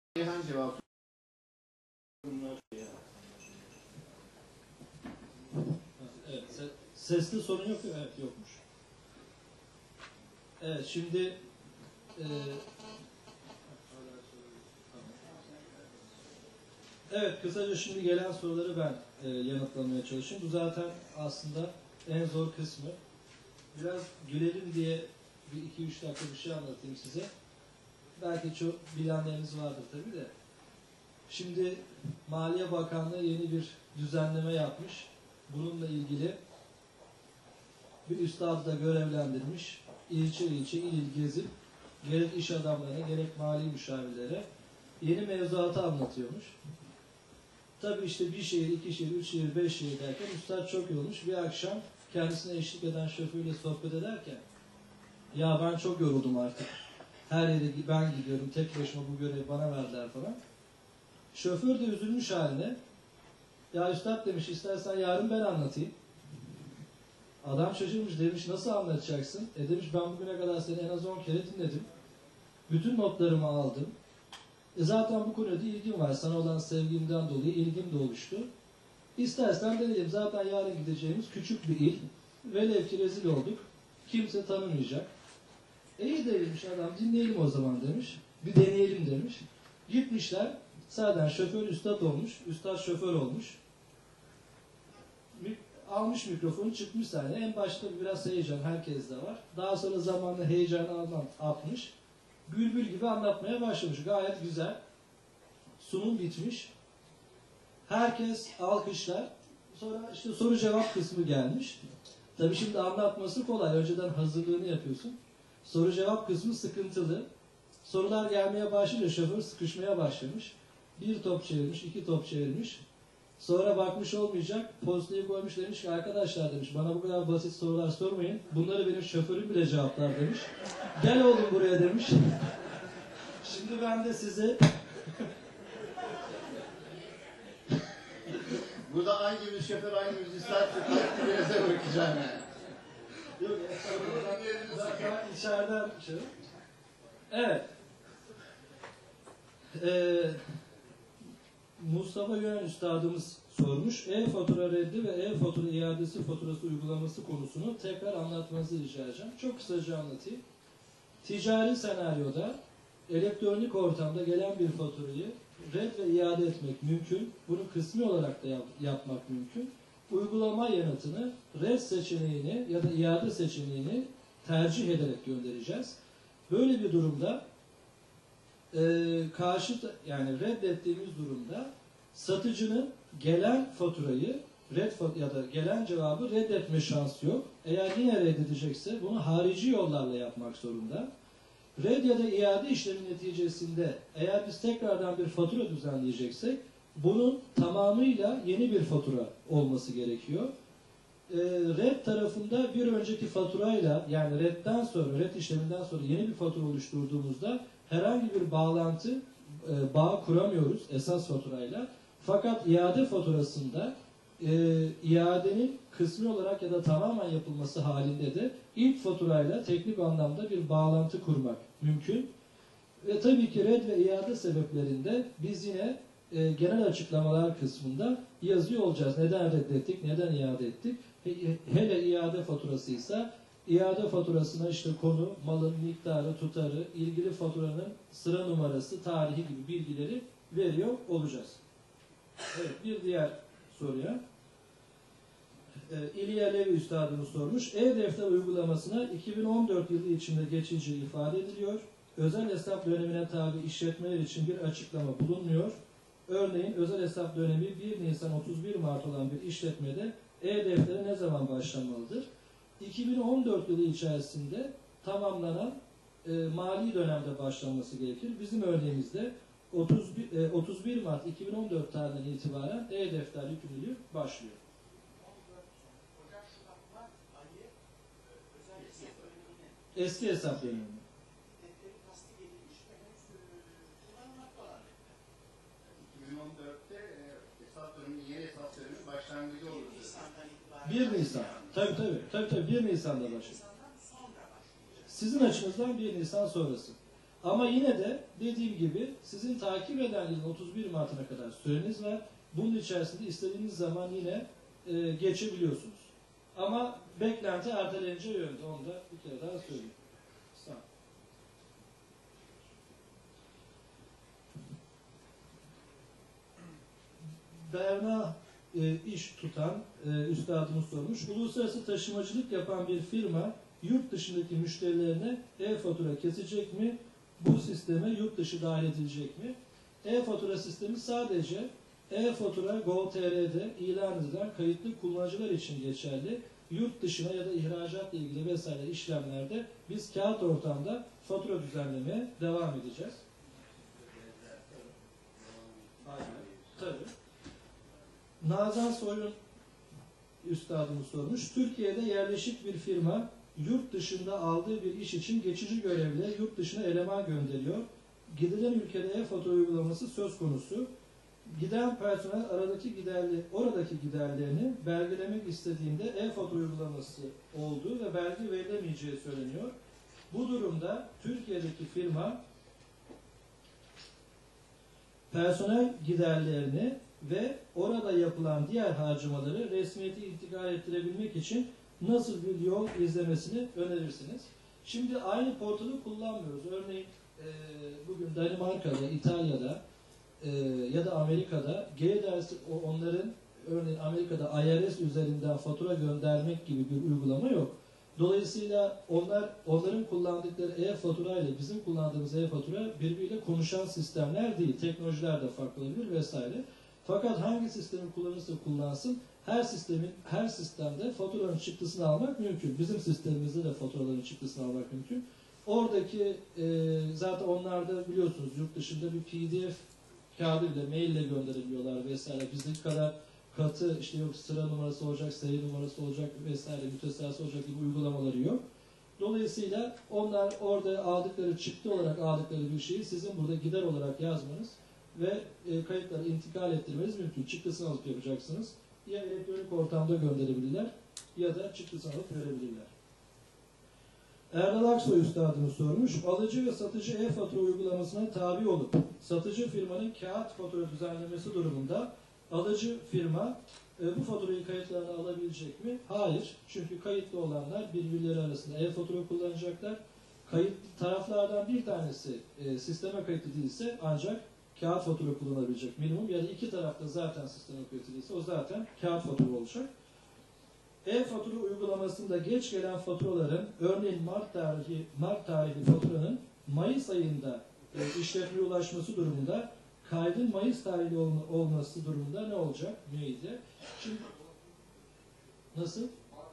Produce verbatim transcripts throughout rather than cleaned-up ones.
Reyhan cevap. Evet, sesli sorun yok mu? Evet, yokmuş. Evet, şimdi e, evet, kısaca şimdi gelen soruları ben e, yanıtlamaya çalışayım. Bu zaten aslında en zor kısmı. Biraz gülelim diye bir iki üç dakika bir şey anlatayım size. Belki çok bilenleriniz vardır tabii de. Şimdi Maliye Bakanlığı yeni bir düzenleme yapmış. Bununla ilgili bir üstadı da görevlendirmiş. İlçe ilçe il il gezip gerek iş adamlarına gerek mali müşavirlere yeni mevzuatı anlatıyormuş. Tabii işte bir şehir, iki şehir, üç şehir, beş şehir derken üstad çok yorulmuş. Bir akşam kendisine eşlik eden şoförüyle sohbet ederken ya ben çok yoruldum artık. Her yere ben gidiyorum. Tek başıma bu görevi bana verdiler falan. Şoför de üzülmüş haline. Ya üstad demiş istersen yarın ben anlatayım. Adam şaşırmış demiş nasıl anlatacaksın? E demiş ben bugüne kadar seni en az on kere dinledim. Bütün notlarımı aldım. E zaten bu konuda ilgim var. Sana olan sevgimden dolayı ilgim de oluştu. İstersen deneyelim. Zaten yarın gideceğimiz küçük bir il. Velev ki rezil olduk. Kimse tanımayacak. E iyi demiş adam dinleyelim o zaman demiş. Bir deneyelim demiş. Gitmişler. Zaten şoför üstad olmuş. Üstad şoför olmuş. Almış mikrofonu çıkmış sahneye. En başta biraz heyecan herkeste var. Daha sonra zamanla heyecanı atmış. Bülbül gibi anlatmaya başlamış. Gayet güzel. Sunum bitmiş. Herkes alkışlar. Sonra işte soru cevap kısmı gelmiş. Tabii şimdi anlatması kolay. Önceden hazırlığını yapıyorsun. Soru cevap kısmı sıkıntılı. Sorular gelmeye başlayınca şoför sıkışmaya başlamış. Bir top çevirmiş, iki top çevirmiş. Sonra bakmış olmayacak, postayı koymuş demiş ki arkadaşlar demiş bana bu kadar basit sorular sormayın. Bunları benim şoförüm bile cevaplar demiş. Gel oğlum buraya demiş. Şimdi ben de size Burada hangimiz şoför hangimiz üstad bize bakacağım yani. Yok, zaten içeriden şey. Evet. Ee, Mustafa Yön Üstadımız sormuş. E-fatura reddi ve e-fatura iadesi faturası uygulaması konusunu tekrar anlatmanızı rica edeceğim. Çok kısaca anlatayım. Ticari senaryoda elektronik ortamda gelen bir faturayı red ve iade etmek mümkün. Bunu kısmi olarak da yap yapmak mümkün. Uygulama yanıtını red seçeneğini ya da iade seçeneğini tercih ederek göndereceğiz. Böyle bir durumda e, karşı yani reddettiğimiz durumda satıcının gelen faturayı red ya da gelen cevabı reddetme şansı yok. Eğer yine reddedecekse bunu harici yollarla yapmak zorunda. Red ya da iade işlemi neticesinde eğer biz tekrardan bir fatura düzenleyeceksek bunun tamamıyla yeni bir fatura olması gerekiyor. E, red tarafında bir önceki faturayla yani redden sonra, red işleminden sonra yeni bir fatura oluşturduğumuzda herhangi bir bağlantı, e, bağ kuramıyoruz esas faturayla. Fakat iade faturasında e, iadenin kısmi olarak ya da tamamen yapılması halinde de ilk faturayla teknik anlamda bir bağlantı kurmak mümkün. Ve tabii ki red ve iade sebeplerinde biz yine e, genel açıklamalar kısmında yazıyor olacağız. Neden reddettik, neden iade ettik? He, hele iade faturasıysa iade faturasına işte konu, malın miktarı, tutarı, ilgili faturanın sıra numarası, tarihi gibi bilgileri veriyor olacağız. Evet, bir diğer soruya. Ee, İlya Levi Üstadımız sormuş. E-Defter uygulamasına iki bin on dört yılı içinde geçici ifade ediliyor. Özel hesap dönemine tabi işletmeler için bir açıklama bulunmuyor. Örneğin özel hesap dönemi bir Nisan otuz bir Mart olan bir işletmede E-Defter'e ne zaman başlamalıdır? iki bin on dört yılı içerisinde tamamlanan e, mali dönemde başlanması gerekir. Bizim örneğimizde otuz bir Mart iki bin on dört tarihinden itibaren E-Defter yükümlülüğü başlıyor. Eski hesap dönemi. iki bin on dörtte hesap dönemi, yeni hesap dönemi başlangıcı olur. bir Nisan. Tabii tabii. Tabii tabii bir Nisan'da başlıyor. Sizin açınızdan bir Nisan sonrası. Ama yine de dediğim gibi sizin takip eden yılın otuz bir Mart'ına kadar süreniz var. Bunun içerisinde istediğiniz zaman yine e, geçebiliyorsunuz. Ama beklenti erteleneceği yönde. Onu da bir kere daha söyleyeyim. Sağ olun. Berna e, iş tutan e, üstadımız sormuş. Uluslararası taşımacılık yapan bir firma yurt dışındaki müşterilerine e-fatura kesecek mi? Bu sisteme yurt dışı dahil edilecek mi? E-fatura sistemi sadece e-fatura nokta gov nokta tr'de ilan edilen kayıtlı kullanıcılar için geçerli. Yurt dışına ya da ihracatla ilgili vesaire işlemlerde biz kağıt ortamda fatura düzenlemeye devam edeceğiz. Aynen. Tabii. Nazan Soyun üstadımız sormuş. Türkiye'de yerleşik bir firma yurt dışında aldığı bir iş için geçici görevle yurt dışına eleman gönderiyor. Gidilen ülkede e-fatura uygulaması söz konusu. Giden personel aradaki giderli, oradaki giderlerini belgelemek istediğinde e-fatura uygulaması olduğu ve belge verilemeyeceği söyleniyor. Bu durumda Türkiye'deki firma personel giderlerini ve orada yapılan diğer harcamaları resmiyeti intikal ettirebilmek için nasıl bir yol izlemesini önerirsiniz? Şimdi aynı portalı kullanmıyoruz. Örneğin e, bugün Danimarka'da, İtalya'da e, ya da Amerika'da G dersi onların örneğin Amerika'da I R S üzerinden fatura göndermek gibi bir uygulama yok. Dolayısıyla onlar onların kullandıkları e-fatura ile bizim kullandığımız e-fatura birbiriyle konuşan sistemler değil. Teknolojiler de farklı olabilir vesaire. Fakat hangi sistemi kullanırsa kullansın her sistemin her sistemde faturanın çıktısını almak mümkün. Bizim sistemimizde de faturaların çıktısını almak mümkün. Oradaki e, zaten onlarda biliyorsunuz yurt dışında bir P D F kağıdıyla, maille gönderebiliyorlar vesaire. Bizdeki kadar katı işte yok sıra numarası olacak, seri numarası olacak vesaire, müteselsiz olacak gibi uygulamaları yok. Dolayısıyla onlar orada aldıkları çıktı olarak aldıkları bir şeyi sizin burada gider olarak yazmanız ve e, kayıtları intikal ettirmeniz mümkün. Çıktısını alıp yapacaksınız. Ya elektronik ortamda gönderebilirler ya da çıktısını alıp verebilirler. Erdal Aksoy üstadımız sormuş. Alıcı ve satıcı e-fatura uygulamasına tabi olup satıcı firmanın kağıt fatura düzenlemesi durumunda alıcı firma e, bu faturayı kayıtlarına alabilecek mi? Hayır. Çünkü kayıtlı olanlar birbirleri arasında e-fatura kullanacaklar. Kayıt taraflardan bir tanesi e, sisteme kayıtlı değilse ancak kağıt fatura kullanabilecek minimum ya da iki tarafta zaten sisteme kayıtlı değilse o zaten kağıt fatura olacak. E-fatura uygulamasında geç gelen faturaların örneğin Mart tarihi Mart tarihli faturanın Mayıs ayında e, işletmeye ulaşması durumunda kaydın Mayıs tarihli olma, olması durumunda ne olacak? Neydi? Şimdi nasıl?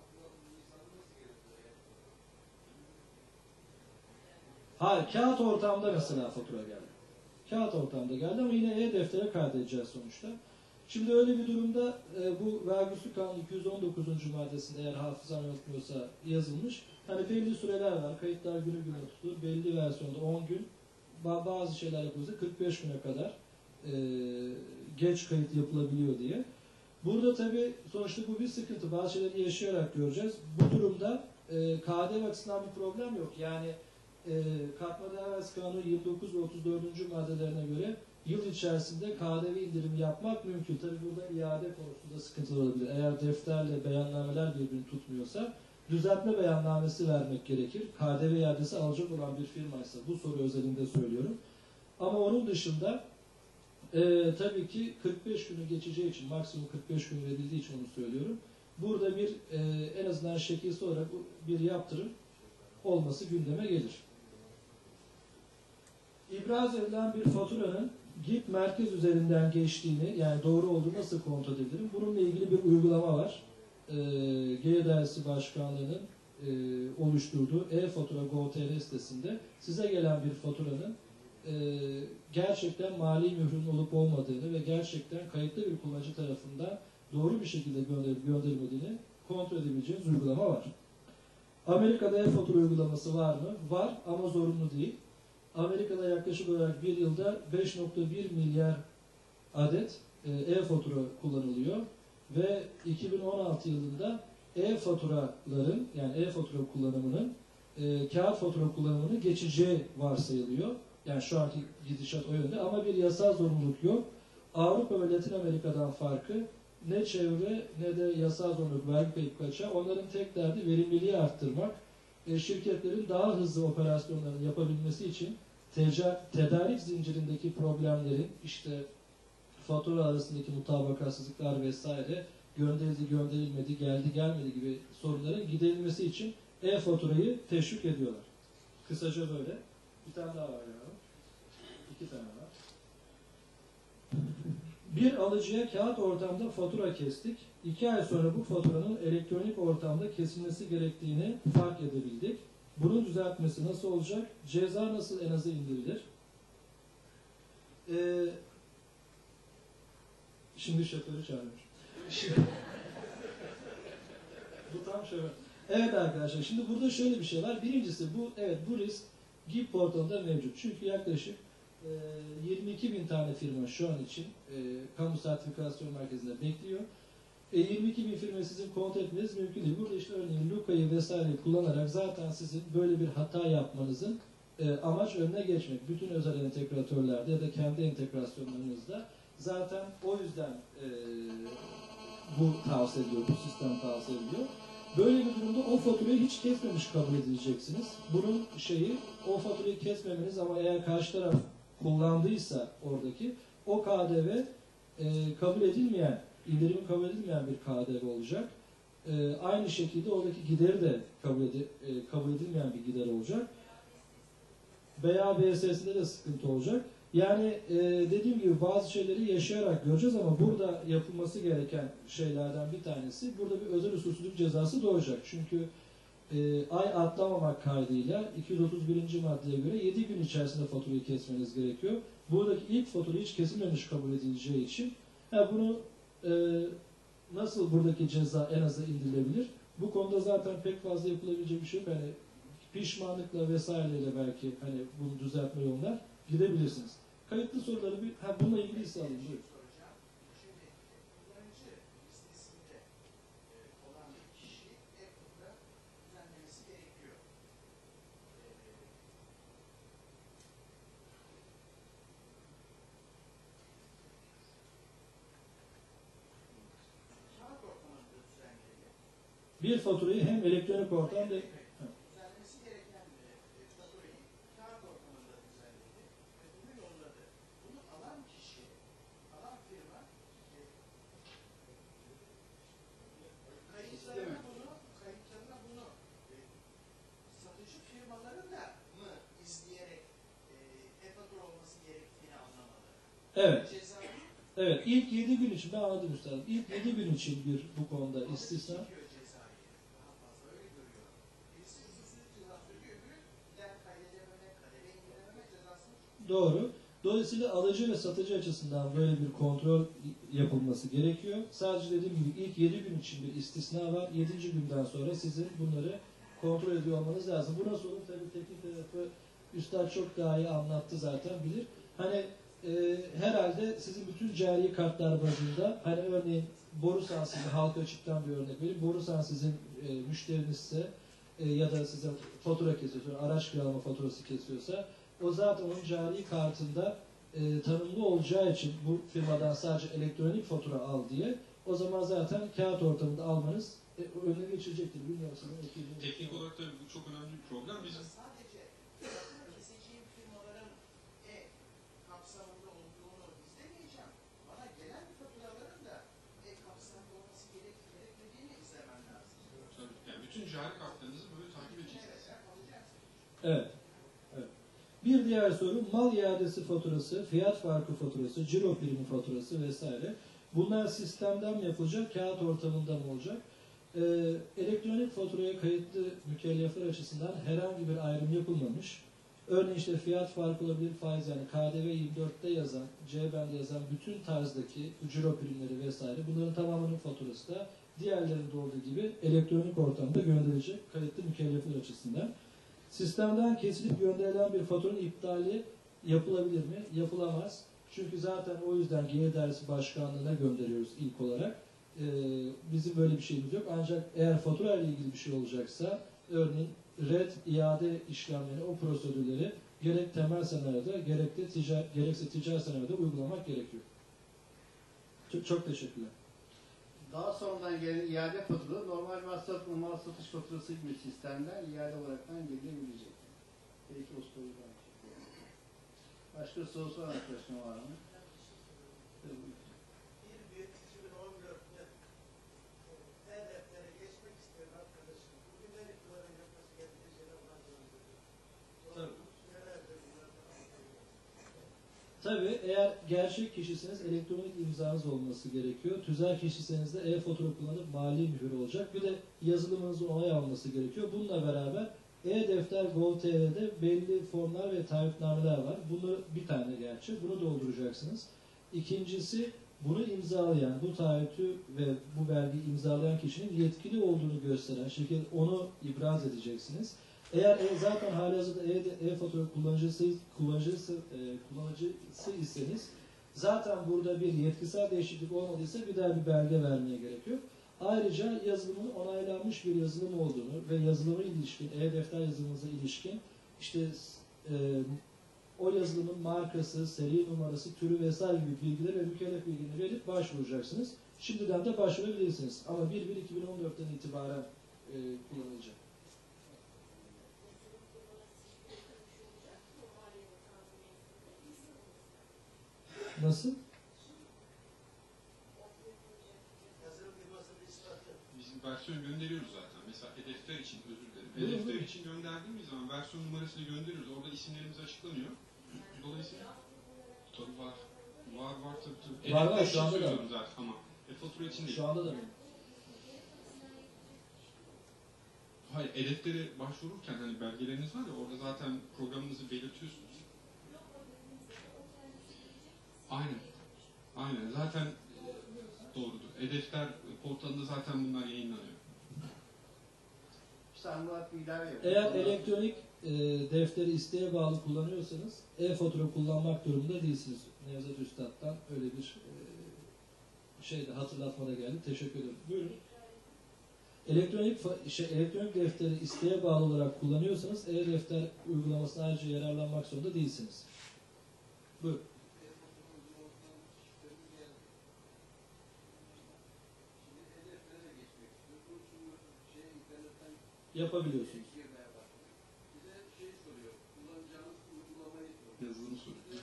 Hayır, kağıt ortamda mesela fatura geldi. Kağıt ortamda geldi ama yine e-deftere kaydedeceğiz sonuçta. Şimdi öyle bir durumda e, bu vergi usulü kanunu iki yüz on dokuzuncu maddesinde eğer hafızam yanıltmıyorsa yazılmış. Hani belli süreler var. Kayıtlar günü güne tutulur. Belli versiyonda on gün. Bazı şeyler yapılırsa kırk beş güne kadar e, geç kayıt yapılabiliyor diye. Burada tabii sonuçta bu bir sıkıntı. Bazı şeyleri yaşayarak göreceğiz. Bu durumda e, K D V açısından bir problem yok. Yani e, katma değer vergisi kanunu yirmi dokuz ve otuz dördüncü maddelerine göre yıl içerisinde K D V indirimi yapmak mümkün. Tabii burada iade konusunda sıkıntılar olabilir. Eğer defterle beyannameler birbirini tutmuyorsa düzeltme beyannamesi vermek gerekir. K D V iadesi alacak olan bir firmaysa bu soru özelinde söylüyorum. Ama onun dışında e, tabii ki kırk beş günü geçeceği için, maksimum kırk beş gün verildiği için onu söylüyorum. Burada bir e, en azından şekilsi olarak bir yaptırım olması gündeme gelir. İbraz edilen bir faturanın G İ P merkez üzerinden geçtiğini, yani doğru olduğunu nasıl kontrol edebilirim? Bununla ilgili bir uygulama var. E, G Dersi Başkanlığı'nın e, oluşturduğu e-fatura nokta gov nokta tr sitesinde size gelen bir faturanın e, gerçekten mali mührün olup olmadığını ve gerçekten kayıtlı bir kullanıcı tarafından doğru bir şekilde gönderilip gönderilmediğini kontrol edebileceğiniz uygulama var. Amerika'da e-fatura uygulaması var mı? Var ama zorunlu değil. Amerika'da yaklaşık olarak bir yılda beş nokta bir milyar adet e-fatura kullanılıyor ve iki bin on altı yılında e-faturaların yani e-fatura kullanımının e, kağıt fatura kullanımını geçeceği varsayılıyor. Yani şu anki gidişat o yönde ama bir yasal zorunluluk yok. Avrupa ve Latin Amerika'dan farkı ne çevre ne de yasal zorunluluk, vergi kayıp kaçağı. Onların tek derdi verimliliği arttırmak. E, şirketlerin daha hızlı operasyonlarını yapabilmesi için teca- tedarik zincirindeki problemlerin işte fatura arasındaki mutabakatsızlıklar vesaire, gönderildi gönderilmedi, geldi gelmedi gibi sorunların giderilmesi için e-faturayı teşvik ediyorlar. Kısaca böyle. Bir tane daha var ya. İki tane var. Bir alıcıya kağıt ortamda fatura kestik. İki ay sonra bu faturanın elektronik ortamda kesilmesi gerektiğini fark edebildik. Bunun düzeltmesi nasıl olacak? Ceza nasıl en aza indirilir? Ee, şimdi şoförü çağırmış. Bu tam şoför. Evet arkadaşlar, şimdi burada şöyle bir şey var. Birincisi bu, evet bu risk G I P portalında mevcut. Çünkü yaklaşık e, yirmi iki bin tane firma şu an için e, kamu sertifikasyon merkezinde bekliyor. E, yirmi iki bin firmayı sizin kontrol etmeniz mümkün değil. Burada işte örneğin Luka'yı vesaire kullanarak zaten sizin böyle bir hata yapmanızın e, amaç önüne geçmek. Bütün özel entegratörlerde ya da kendi entegrasyonlarınızda zaten o yüzden e, bu tavsiye ediliyor, bu sistem tavsiye ediliyor. Böyle bir durumda o faturayı hiç kesmemiş kabul edileceksiniz. Bunun şeyi, o faturayı kesmemeniz ama eğer karşı taraf kullandıysa oradaki, o K D V e, kabul edilmeyen, indirimi kabul edilmeyen bir K D V olacak. E, aynı şekilde oradaki gideri de kabul, edi, e, kabul edilmeyen bir gider olacak. B A B S'sinde de sıkıntı olacak. Yani e, dediğim gibi bazı şeyleri yaşayarak göreceğiz ama burada yapılması gereken şeylerden bir tanesi, burada bir özel usulsüzlük cezası doğacak. Çünkü e, ay atlamamak kaydıyla iki yüz otuz birinci maddeye göre yedi gün içerisinde faturayı kesmeniz gerekiyor. Buradaki ilk fatura hiç kesilmemiş kabul edileceği için yani bunu e, nasıl buradaki ceza en aza indirilebilir? Bu konuda zaten pek fazla yapılabilecek bir şey yok. Hani pişmanlıkla vesaireyle belki hani bunu düzeltme yoluna gidebilirsiniz. Kayıtlı soruları bir, ha bununla ilgili ise alayım. Buyurun. Şimdi kullanıcı listesinde olan bir kişi e-fatura düzenlemesi gerekiyor. Kağıt ortamında düzenleniyor. Bir faturayı hem elektronik ortamda Düzenlemesi gereken faturayı kağıt ortamında düzenledi ve bunu yolladı. Bunu alan kişi, alan firma kayıtlarına bunu, kayıtlarına bunu satıcı firmaların da mı izleyerek e-fatura olması gerektiğini anlamalı. evet. Cezayı Evet, ilk yedi gün için, ben anladım üstadım. İlk yedi gün için bir bu konuda istisna. çekiyor cezayı. Daha fazla öyle görüyor. Birisi usulsüzlük cezası ödüyor, öbürü giden kaydedememe, kadere indirememe cezasını. Doğru. Dolayısıyla alıcı ve satıcı açısından böyle bir kontrol yapılması gerekiyor. Sadece dediğim gibi ilk yedi gün için bir istisna var. yedinci günden sonra sizin bunları kontrol ediyor olmanız lazım. Bu nasıl olur? Tabii teknik tarafı üstad çok daha iyi anlattı zaten, bilir. Hani e, herhalde sizin bütün cari kartlar bazında, hani örneğin Borusan size, halka açıktan bir örnek vereyim. Borusan sizin e, müşterinizse e, ya da size fatura kesiyorsa, araç kiralama faturası kesiyorsa, o zaten onun cari kartında e, tanımlı olacağı için bu firmadan sadece elektronik fatura al diye, o zaman zaten kağıt ortamında almanız e, önüne geçilecektir. Bilmiyorum sana. Teknik olarak tabii bu çok önemli bir problem. Bizim Sadece fatura keseceğim firmaların e kapsamında olduğunu izlemeyeceğim. Bana gelen faturaların da e kapsamında olması gerek, gerekmediğini izlemem lazım. tabii, yani bütün cari kartlarınızı böyle takip edeceksiniz. Evet, alacaksın. Evet. Evet. Bir diğer soru, mal iadesi faturası, fiyat farkı faturası, ciro primi faturası vesaire. Bunlar sistemden mi yapılacak, kağıt ortamında mı olacak? Ee, elektronik faturaya kayıtlı mükellefler açısından herhangi bir ayrım yapılmamış. Örneğin işte fiyat farkı olabilir, faiz, yani K D V yirmi dörtte yazan, C bende yazan bütün tarzdaki ciro primleri vesaire, bunların tamamının faturası da diğerlerinde olduğu gibi elektronik ortamda gönderilecek kayıtlı mükellefler açısından. Sistemden kesilip gönderilen bir faturanın iptali yapılabilir mi? Yapılamaz. Çünkü zaten o yüzden Gelir Dairesi Başkanlığı'na gönderiyoruz ilk olarak. Ee, bizim böyle bir şeyimiz yok. Ancak eğer fatura ile ilgili bir şey olacaksa, örneğin red, iade işlemleri, o prosedürleri gerek temel senaryoda, gerek de ticari, gerekse ticari senaryoda uygulamak gerekiyor. Çok, çok teşekkürler. Daha sonradan gelen iade faturası normal mal satış, mal satış faturası gibi sistemler iade olaraktan gelinebilecek. Belki o soruyu ben çekiyorum. Başka sorusu var arkadaşım var mı? Bir bir iki bin on dörtte e-deftere geçmek isteyen arkadaşım bugünden itibaren yapması gerektiği şeyler var. Tabii. Nelerdir bunlar? Tabii eğer gerçek kişisiniz elektronik imzanız olması gerekiyor. Tüzel kişiseniz de e-fatura kullanıp mali mühür olacak. Bir de yazılımınızın onay alması gerekiyor. Bununla beraber e-defter nokta gov nokta tr'de belli formlar ve taahhütnameler var. Bunu bir tane gerçi. Bunu dolduracaksınız. İkincisi bunu imzalayan, bu taahhütü ve bu belgeyi imzalayan kişinin yetkili olduğunu gösteren şirket onu ibraz edeceksiniz. Eğer e, zaten halihazırda e-fatura kullanıcısı, kullanıcısı, e, kullanıcısı iseniz zaten burada bir yetkisel değişiklik olmadıysa bir daha bir belge vermeye gerekiyor. Ayrıca yazılımın onaylanmış bir yazılım olduğunu ve yazılıma ilişkin, e-defter yazılımınıza ilişkin işte e, o yazılımın markası, seri numarası, türü vesaire gibi bilgileri ve mükellef bilgileri verip başvuracaksınız. Şimdiden de başvurabilirsiniz. Ama bir bir iki bin on dörtten itibaren e, kullanılacak. Nasıl? Yazılı firmasının ispatı. Biz versiyon gönderiyoruz zaten. Mesela e-defter için özür dilerim. Hı hı. E-defter için gönderdiğimiz zaman versiyon numarasını gönderiyoruz. Orada isimlerimiz açıklanıyor. Dolayısıyla tabii var. Var var tabii tabii. Var, var, E-defter şu için anda da söylüyorum zaten ama e-fatura için değil. Şu anda da mı? Hayır, e-deftere başvururken hani belgeleriniz var ya orada zaten programınızı belirtiyorsunuz. Aynen. Aynen. Zaten e, doğrudur. E-defter portalında zaten bunlar yayınlanıyor. Sen Murat bir ilave yap. Eğer elektronik e, defteri isteğe bağlı kullanıyorsanız e-fatura kullanmak durumunda değilsiniz. Nevzat Üstad'dan öyle bir e, şey de hatırlatmada geldi. Teşekkür ederim. Buyurun. Elektronik fa- şey, elektronik defteri isteğe bağlı olarak kullanıyorsanız e-defter uygulamasına ayrıca yararlanmak zorunda değilsiniz. Buyurun. Yapabiliyorsunuz. Yazılımı soruyor.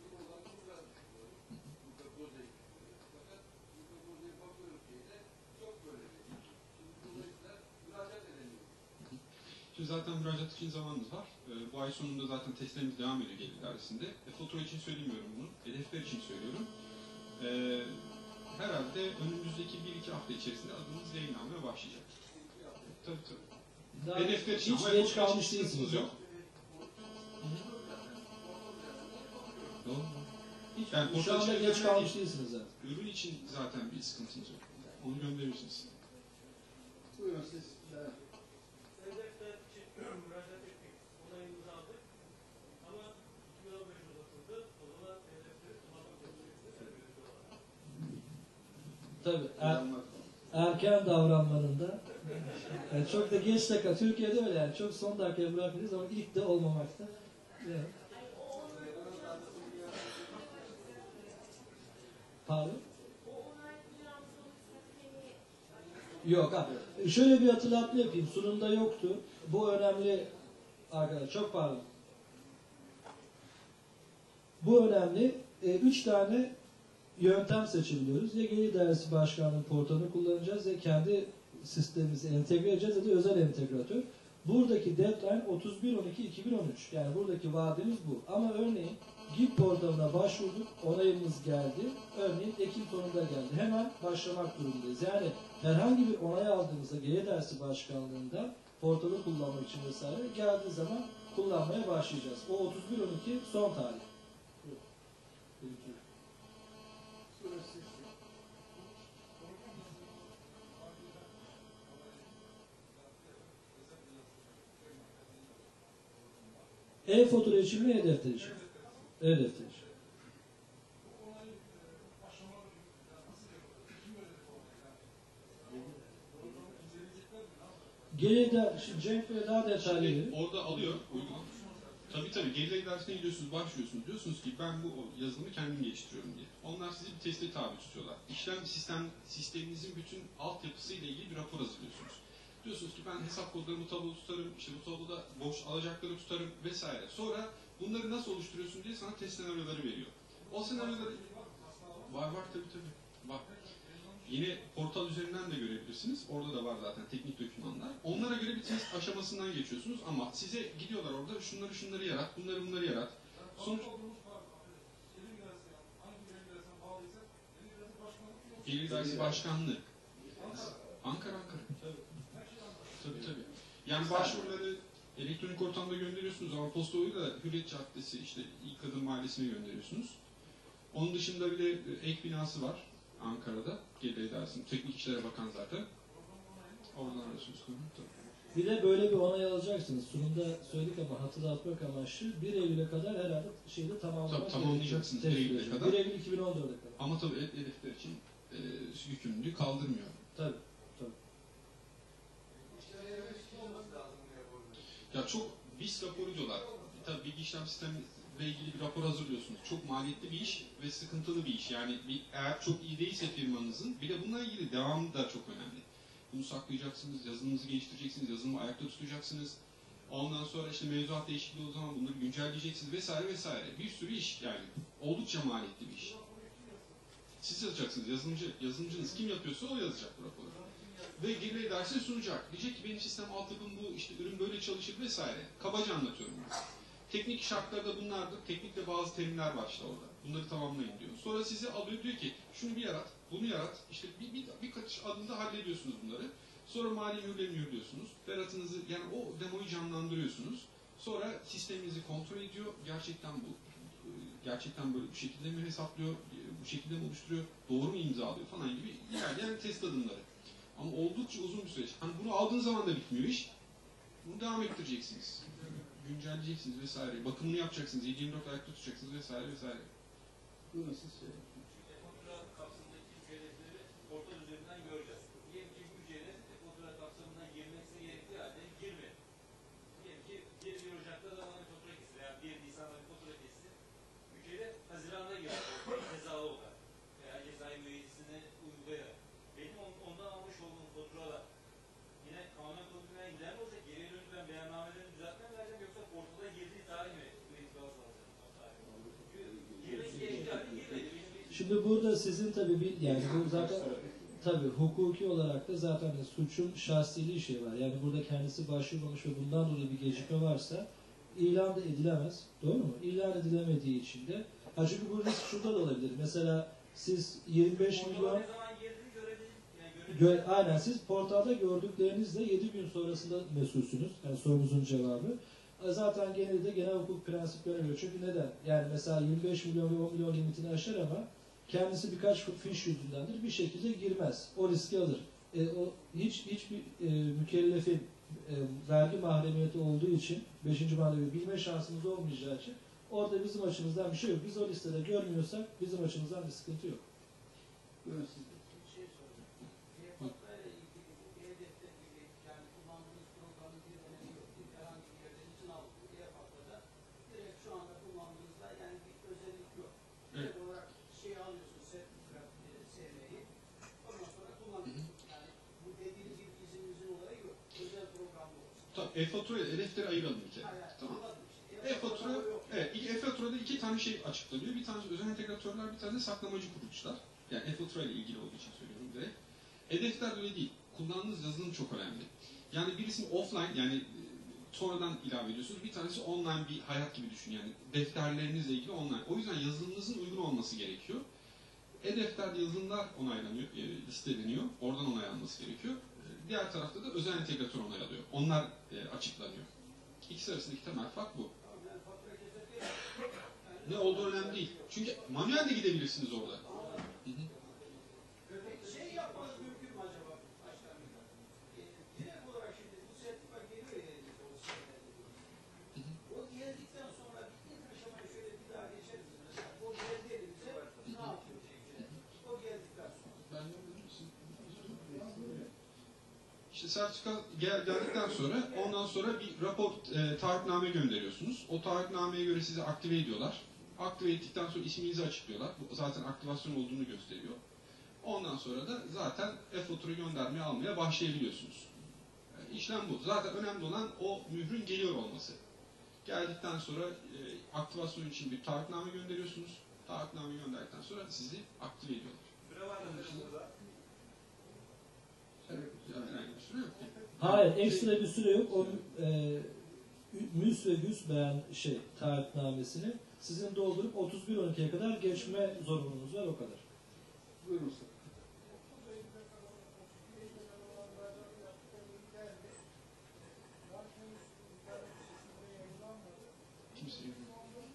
Şimdi zaten müracaat için zamanımız var. Ee, bu ay sonunda zaten testlerimiz devam ediyor gelir dairesinde. E, fatura için söylemiyorum bunu. E-defter için söylüyorum. Ee, herhalde önümüzdeki bir iki hafta içerisinde adınız yayınlanmaya başlayacak. Tabii tabii. Daha E-defter için hiç ama geç e-fatura kalmış için değilsiniz. sıkıntımız yok. Doğru. Hiç, Yani şu portal anda içerisinde geç kalmış değil. değilsiniz zaten. Ürün için zaten bir sıkıntımız yok. Onu gönderirsiniz. Buyurun siz. Evet. E-defter için müracaat ettik, onayımızı aldık. Ama iki bin on beş uzatıldı. O zaman e-defteri kullanmak zorundayız. Tabii. Er, erken davranmanın da yani çok da geç dakika. Türkiye'de öyle yani. Çok son dakikaya bırakırız ama ilk de olmamakta. Yani. Pardon? Yok. Ha. Şöyle bir hatırlatma yapayım. Sunumda yoktu. Bu önemli arkadaşlar. Çok pardon. Bu önemli. E, üç tane yöntem seçebiliyoruz. Ya Gelir Dairesi Başkanlığı portalını kullanacağız ya kendi sistemimizi entegre edeceğiz ya da özel entegratör. Buradaki deadline otuz bir on iki iki bin on üç. Yani buradaki vaadimiz bu. Ama örneğin G İ P portalına başvurduk, onayımız geldi. Örneğin Ekim sonunda geldi. Hemen başlamak durumundayız. Yani herhangi bir onay aldığımızda Gelir Dairesi Başkanlığı'nda portalı kullanmak için vesaire geldiği zaman kullanmaya başlayacağız. O otuz bir on iki son tarih. Buyurun. Buyurun siz. E-fatura için mi e-defter için? E-defter için. Geriye de şimdi Cenk Bey daha detaylı Şimdi verir. orada alıyor uygulama. Tabii tabii gelir idaresine gidiyorsunuz, başlıyorsunuz. Diyorsunuz ki ben bu yazılımı kendim geliştiriyorum diye. Onlar sizi bir teste tabi tutuyorlar. İşlem sistem sisteminizin bütün altyapısıyla ilgili bir rapor hazırlıyorsunuz. Diyorsunuz ki ben hesap kodlarımı tablo tutarım, işte bu tabloda boş alacakları tutarım vesaire. Sonra bunları nasıl oluşturuyorsun diye sana test senaryoları veriyor. O senaryoları var var tabii tabii var. Yine portal üzerinden de görebilirsiniz. Orada da var zaten teknik dokümanlar. Onlara göre bir test aşamasından geçiyorsunuz ama size gidiyorlar orada şunları şunları yarat, bunları bunları yarat. Sonuç Gelir İdaresi Başkanlığı. Ankara Ankara. Tabii tabii. Yani başvuruları elektronik ortamda gönderiyorsunuz ama posta yoluyla Hürriyet Caddesi, işte İlk Kadın Mahallesi'ne gönderiyorsunuz. Onun dışında bir de ek binası var Ankara'da. Gelir İdaresi'nin. Teknik İşlere Bakan zaten. Oradan arıyorsunuz. Bir de böyle bir onay alacaksınız. Sunumda söyledik ama hatırlatmak amaçlı bir Eylül'e kadar herhalde şeyde tamamlamak Tabii, tamamlayacaksınız gerekiyor. bir Eylül'e kadar. bir Eylül iki bin on dört'e kadar. Ama tabii hedefler için e, yükümlülüğü kaldırmıyor. Tabii. Tabii. Ya çok BIS raporu diyorlar. Tabii bilgi işlem sistemiyle ilgili bir rapor hazırlıyorsunuz. Çok maliyetli bir iş ve sıkıntılı bir iş. Yani bir, eğer çok iyi değilse firmanızın, bir de bununla ilgili devamı da çok önemli. Bunu saklayacaksınız, yazılımınızı geliştireceksiniz, yazılımı ayakta tutacaksınız. Ondan sonra işte mevzuat değişikliği o zaman bunları güncelleyeceksiniz vesaire vesaire. Bir sürü iş yani. Oldukça maliyetli bir iş. Siz yazacaksınız, yazılımcı, yazılımcınız kim yapıyorsa o yazacak bu raporu. Ve Gelir İdaresi sunacak. Diyecek ki benim sistem altyapım bu, işte ürün böyle çalışır vesaire. Kabaca anlatıyorum bunu. Teknik şartları da bunlardır. Teknikte bazı terimler var işte orada. Bunları tamamlayın diyor. Sonra sizi alıyor diyor ki şunu bir yarat, bunu yarat. İşte bir, bir, birkaç adımda hallediyorsunuz bunları. Sonra mali mühürle mühürlüyorsunuz. Beratınızı yani o demoyu canlandırıyorsunuz. Sonra sisteminizi kontrol ediyor. Gerçekten bu gerçekten böyle bu şekilde mi hesaplıyor, bu şekilde mi oluşturuyor, doğru mu imzalıyor falan gibi ilerleyen test adımları. Ama oldukça uzun bir süreç. Hani bunu aldığınız zaman da bitmiyor iş. Bunu devam ettireceksiniz. Güncelleyeceksiniz vesaire. Bakımını yapacaksınız. yedi yirmi dört ayakta tutacaksınız vesaire vesaire. Buyurun siz söyleyin. E-fatura kapsamındaki ücretleri portal üzerinden göreceğiz. Diyelim ki bu ücret e-fatura kapsamından girmesi gerektiği halde girmedi. Diyelim ki bir Ocak'ta da bana bir fatura kesti veya bir Nisan'da bir fatura kesti. Ücret Haziran'da girdi. Cezalı olarak veya cezai müeyyidesine uygulayarak. Benim ondan almış olduğum faturada yine kanun konusuna gider mi olsa geriye dönüp ben beyannamelerini düzeltmem vereceğim yoksa portala girdiği tarih mi? Bu itibarı alacağım. Girmesi gerektiği halde girmedi. Şimdi burada sizin tabii bir yani bu zaten tabii hukuki olarak da zaten de suçun şahsiliği şey var. Yani burada kendisi başvurmamış ve bundan dolayı bir gecikme varsa ilan da edilemez. Doğru mu? İlan edilemediği için de ha çünkü bu risk şurada da olabilir. Mesela siz yirmi beş milyon Ne zaman girdiğini görebilir. Yani Gö aynen siz portalda gördüklerinizle yedi gün sonrasında mesulsünüz. Yani sorunuzun cevabı. Zaten genelde genel hukuk prensiplerine göre. Çünkü neden? Yani mesela yirmi beş milyon ve on milyon limitini aşar ama kendisi birkaç fiş yüzündendir. Bir şekilde girmez. O riski alır. E, o hiç hiçbir e, mükellefin e, vergi mahremiyeti olduğu için beşinci maddeyi bilme şansımız olmayacağı için orada bizim açımızdan bir şey yok. Biz o listede görmüyorsak bizim açımızdan bir sıkıntı yok. Buyurun siz. Bir şey soracağım. E-faturayla ilgili bu e-defter gibi yani kullandığınız programın bir önemi yok. Bir herhangi bir yerden için aldığınız e-faturada direkt şu anda kullandığınızda yani bir özellik yok. Direkt olarak şeyi alıyorsunuz, sertifikat e, sevmeyi. Ondan sonra kullanıyorsunuz. Yani bu dediğiniz gibi izinimizin olayı yok. Özel programlı olsun. Tamam, e-fatura ile e-defteri ayıralım bir kere. Hayır, Tamam. anladım işte. E-fatura, yok. evet, e-faturada iki tane şey açıklanıyor. Bir tanesi özel entegratörler, bir tanesi saklamacı kuruluşlar. Yani e-fatura ile ilgili olduğu için söylüyorum direkt. E-defter öyle değil. Kullandığınız yazılım çok önemli. Yani birisini offline, yani e, sonradan ilave ediyorsunuz. Bir tanesi online bir hayat gibi düşün. Yani defterlerinizle ilgili online. O yüzden yazılımınızın uygun olması gerekiyor. E-defterde yazılımlar onaylanıyor, e, listeleniyor. Oradan onay alması gerekiyor. E, diğer tarafta da özel entegratör onay alıyor. Onlar e, açıklanıyor. İkisi arasındaki temel fark bu. Yani fatura keserken Ne olduğu önemli değil. Çünkü manuel de gidebilirsiniz orada. Hı hı. peki şey yapmanız mümkün mü acaba başkan Bey? E, direkt olarak şimdi bu sertifika geliyor ya elinizde o şeylerde. O geldikten sonra bir ilk aşamayı şöyle bir daha geçeriz. Mesela o geldi elimize ne yapıyor şey? O geldikten sonra. Ben İşte sertifika gel, geldikten sonra ondan sonra bir rapor, e, taahhütname gönderiyorsunuz. O taahhütnameye göre sizi aktive ediyorlar. Aktive ettikten sonra isminizi açıklıyorlar. Bu zaten aktivasyon olduğunu gösteriyor. Ondan sonra da zaten e-fatura göndermeye almaya başlayabiliyorsunuz. Yani işlem bu. Zaten önemli olan o mührün geliyor olması. Geldikten sonra e, aktivasyon için bir taahhütname gönderiyorsunuz. Taahhütname gönderdikten sonra sizi aktive ediyorlar. Süre var mı burada? Yani herhangi bir süre yok. Hayır, ekstra bir süre yok. O e, müs ve güs beyan şey taahhütnamesini sizin doldurup otuz bir on ikiye kadar geçme zorunluluğunuz var, o kadar. Buyurun Mustafa. Kimse yok.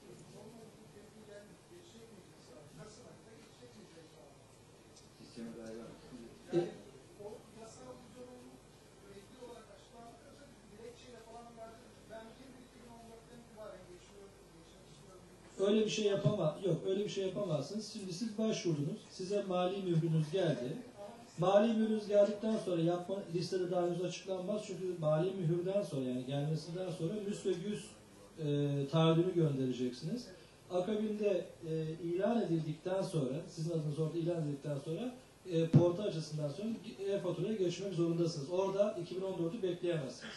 Sisteme dair var. E, Öyle bir şey yapamaz. Yok, öyle bir şey yapamazsınız. Şimdi siz başvurdunuz. Size mali mührünüz geldi. Mali mührünüz geldikten sonra yapma listede daha henüz açıklanmaz. Çünkü mali mühürden sonra, yani gelmesinden sonra müs ve güs e, taahhüdünü göndereceksiniz. Akabinde e, ilan edildikten sonra, sizin adınız orada ilan edildikten sonra e, portal açısından sonra e-faturaya geçmek zorundasınız. Orada iki bin on dört'ü bekleyemezsiniz.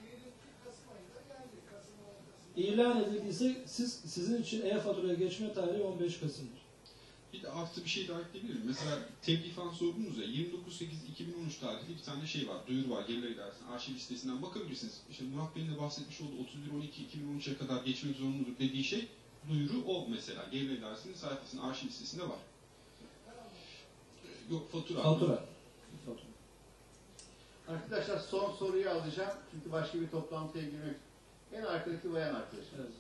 İlan edildiyse siz, sizin için e-faturaya geçme tarihi on beş Kasım'dır. Bir de artı bir şey daha ekleyebilirim. Mesela tebliğ falan sordunuz ya, yirmi dokuz Ekim iki bin on üç tarihli bir tane şey var, duyuru var, Gelirler İdaresi'nin arşiv listesinden bakabilirsiniz. İşte Murat Bey'in de bahsetmiş olduğu otuz bir on iki iki bin on üç'e kadar geçmek zorunludur dediği şey, duyuru o mesela. Gelirler İdaresi'nin sayfasının arşiv listesinde var. Yok, fatura. Fatura. Fatura. Arkadaşlar son soruyu alacağım. Çünkü başka bir toplantıya girmek. En arkadaki bayan arkadaş. Evet.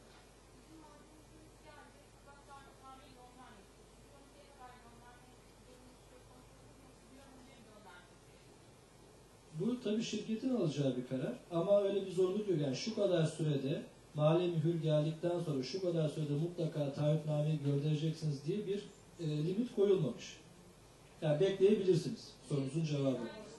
Bu tabii şirketin alacağı bir karar ama öyle bir zorluk yok. Yani şu kadar sürede mali mühür geldikten sonra şu kadar sürede mutlaka taahhütnameyi göndereceksiniz diye bir e, limit koyulmamış. Yani bekleyebilirsiniz. Sorunuzun cevabı.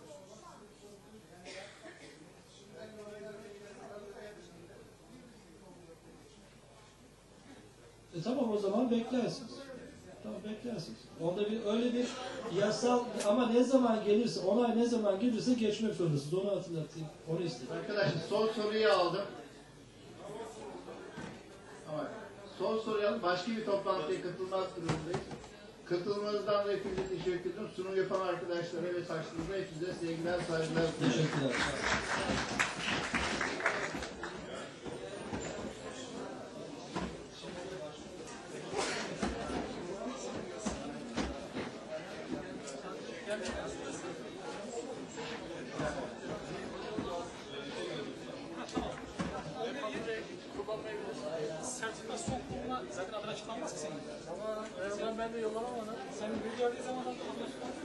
E tamam, o zaman beklersiniz. Tamam, beklersiniz. Onda bir öyle bir yasal ama ne zaman gelirse, onay ne zaman gelirse geçmek zorundasınız. Onu hatırlatayım. Onu istedim. Arkadaşlar son soruyu aldım. Ama son soruyu aldım. Başka bir toplantıya katılmak durumundayız. Katılmanızdan da hepinize teşekkür ederim. Sunum yapan arkadaşlara ve saçlarına hepinize sevgiler, saygılar. Teşekkürler. Sertifika soktuğunda zaten adın açıklanmaz ki senin. Ama ben, ben de yollamam onu. Sen bir geldiği zaman adın açıklanmaz.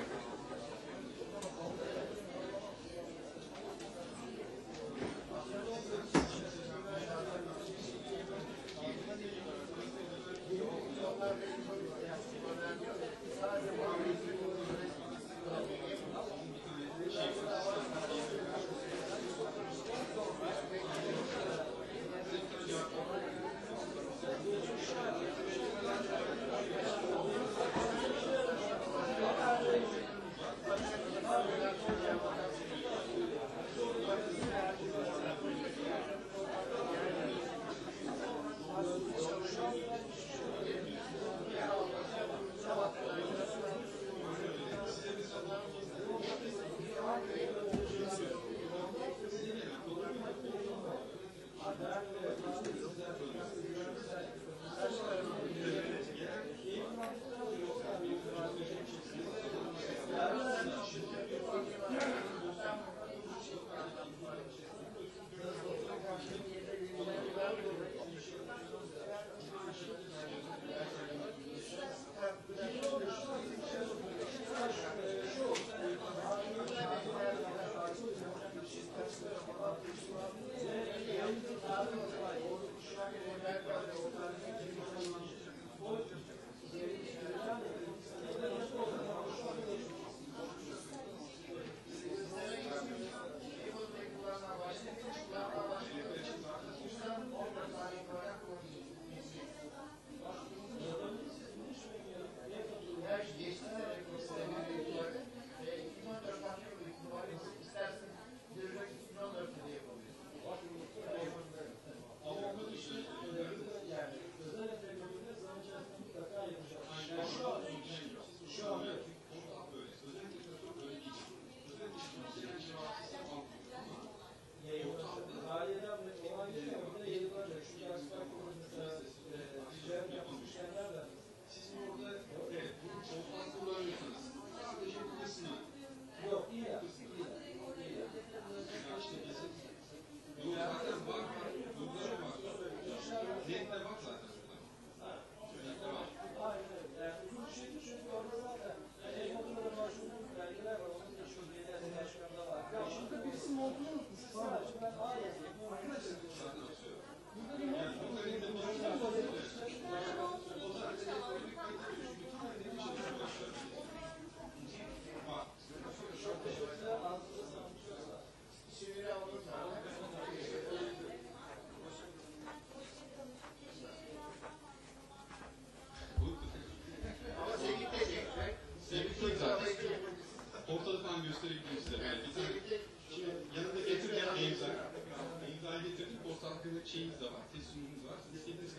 gösterebilirim size. Yani bir tane, şimdi yanında getireceğim e-imza. E-imzayı getirdim. Posta hakkında şeyimiz de var. Teslimimiz var. İstediğiniz